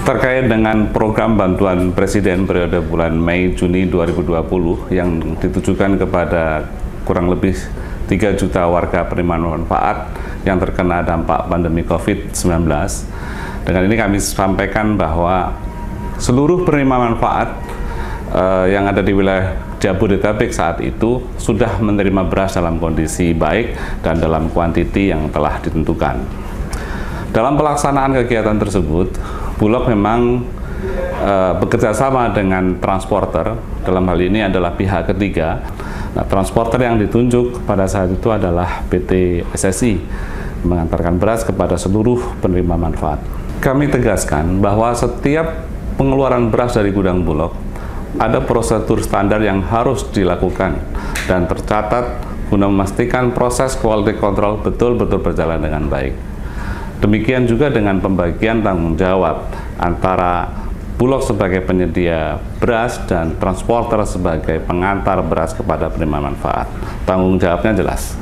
Terkait dengan program bantuan Presiden periode bulan Mei-Juni 2020 yang ditujukan kepada kurang lebih 3 juta warga penerima manfaat yang terkena dampak pandemi COVID-19. Dengan ini kami sampaikan bahwa seluruh penerima manfaat yang ada di wilayah Jabodetabek saat itu sudah menerima beras dalam kondisi baik dan dalam kuantiti yang telah ditentukan. Dalam pelaksanaan kegiatan tersebut, Bulog memang bekerja sama dengan transporter, dalam hal ini adalah pihak ketiga. Nah, transporter yang ditunjuk pada saat itu adalah PT SSI, mengantarkan beras kepada seluruh penerima manfaat. Kami tegaskan bahwa setiap pengeluaran beras dari gudang Bulog ada prosedur standar yang harus dilakukan dan tercatat guna memastikan proses quality control betul-betul berjalan dengan baik. Demikian juga dengan pembagian tanggung jawab antara Bulog sebagai penyedia beras dan transporter sebagai pengantar beras kepada penerima manfaat. Tanggung jawabnya jelas.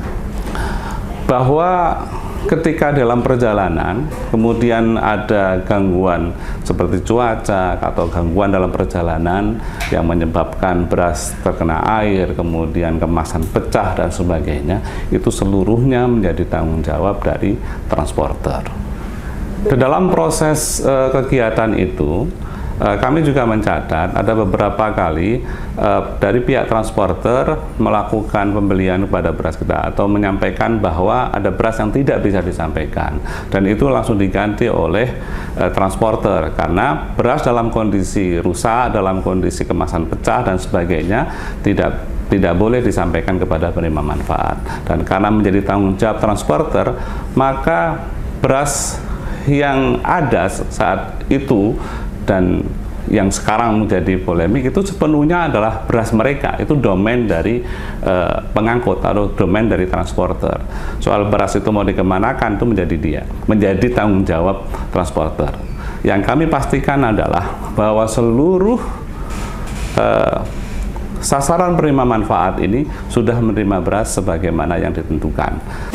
Bahwa ketika dalam perjalanan kemudian ada gangguan seperti cuaca atau gangguan dalam perjalanan yang menyebabkan beras terkena air, kemudian kemasan pecah dan sebagainya, itu seluruhnya menjadi tanggung jawab dari transporter. Di dalam proses kegiatan itu kami juga mencatat ada beberapa kali dari pihak transporter melakukan pembelian kepada beras kita atau menyampaikan bahwa ada beras yang tidak bisa disampaikan, dan itu langsung diganti oleh transporter karena beras dalam kondisi rusak, dalam kondisi kemasan pecah dan sebagainya tidak boleh disampaikan kepada penerima manfaat. Dan karena menjadi tanggung jawab transporter, maka beras yang ada saat itu dan yang sekarang menjadi polemik itu sepenuhnya adalah beras mereka, itu domain dari pengangkut atau domain dari transporter. Soal beras itu mau dikemanakan itu menjadi tanggung jawab transporter. Yang kami pastikan adalah bahwa seluruh sasaran penerima manfaat ini sudah menerima beras sebagaimana yang ditentukan.